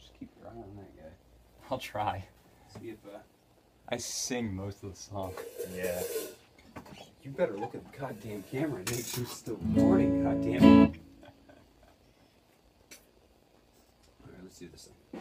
Just keep your eye on that guy. I'll try. See if I sing most of the song. yeah. You better look at the goddamn camera and make sure you're still recording, goddamn. Alright, let's do this thing.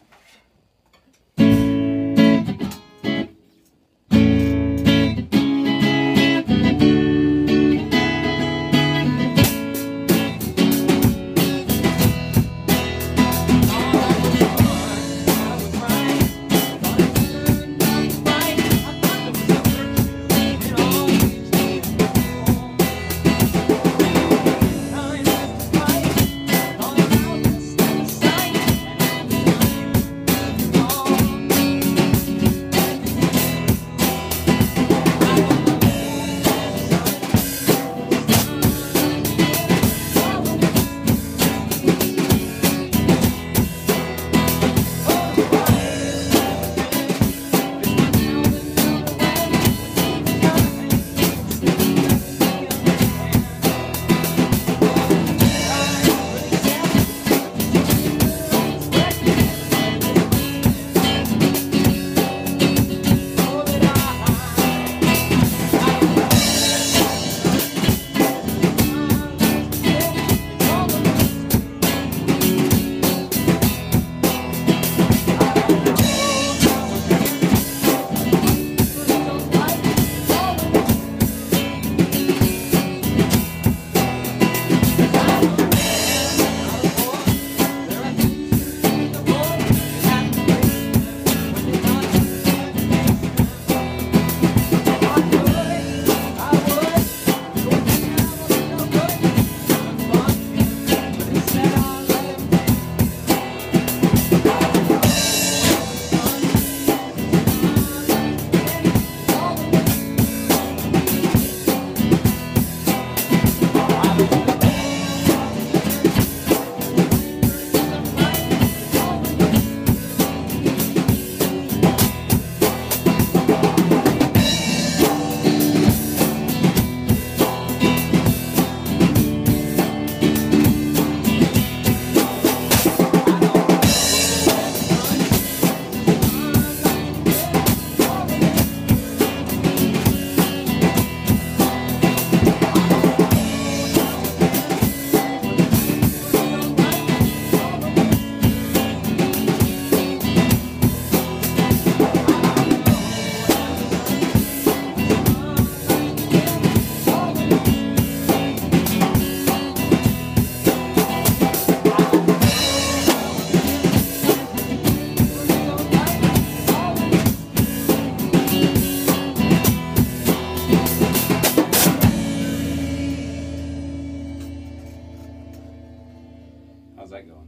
How's that going?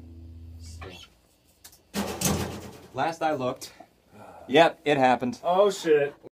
Last I looked. Yep, it happened. Oh shit.